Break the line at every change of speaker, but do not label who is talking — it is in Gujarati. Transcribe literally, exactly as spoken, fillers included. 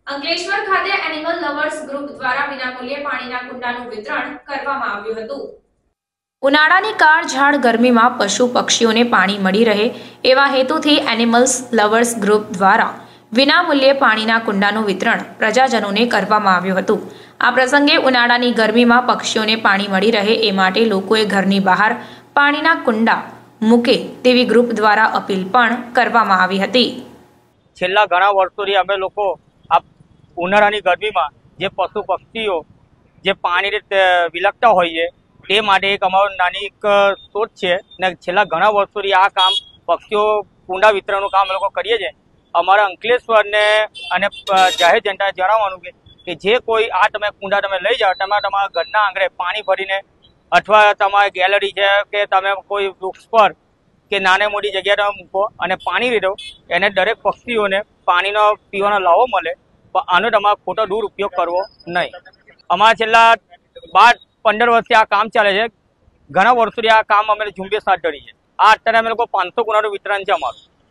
અંકલેશ્વર ખાતે એનિમલ લવર્સ ગ્રુપ દ્વારા વિનામૂલ્યે પાણીના કુંડાનું વિતરણ કરવામાં આવ્યું હતું। ઉનાળાની કાળઝાળ ગરમીમાં પશુ પક્ષીઓને પાણી મળી રહે એવા હેતુથી એનિમલ્સ લવર્સ ગ્રુપ દ્વારા વિનામૂલ્યે પાણીના કુંડાનું વિતરણ પ્રજાજનોને કરવામાં આવ્યું હતું। આ પ્રસંગે ઉનાળાની ગરમીમાં પક્ષીઓને પાણી મળી રહે એ માટે લોકોએ ઘરની બહાર પાણીના કુંડા મૂકે તેવી ગ્રુપ દ્વારા અપીલ પણ કરવામાં આવી હતી।
છેલ્લા ઘણા વર્ષોથી અમે લોકો આ ઉનાળાની ગરમીમાં જે પશુ પક્ષીઓ જે પાણી વિલખતા હોઈએ તે માટે એક અમારું નાની એક શોધ છે ને છેલ્લા ઘણા વર્ષોથી આ કામ પક્ષીઓ કુંડા વિતરણનું કામ અમે લોકો કરીએ છીએ। અમારા અંકલેશ્વરને અને જાહેર જનતાને જણાવવાનું કે કે જે કોઈ આ તમે કુંડા તમે લઈ જાઓ, તમે તમારા ઘરના આંગણે પાણી ભરીને અથવા તમારી ગેલેરી છે કે તમે કોઈ વૃક્ષ પર કે નાની મોટી જગ્યાએ તમે મૂકો અને પાણી રેડો, એને દરેક પક્ષીઓને પાણીનો પીવાનો લાવો મળે, પણ આનો તમારે ખોટો દુરુપયોગ કરવો નહીં। અમારા છેલ્લા બાર પંદર વર્ષથી આ કામ ચાલે છે। ઘણા વર્ષોથી આ કામ અમે ઝુંબેશ હાથ ધરી છે। આ અત્યારે અમે લોકો પાંચસો કુંડાનું વિતરણ છે અમારું।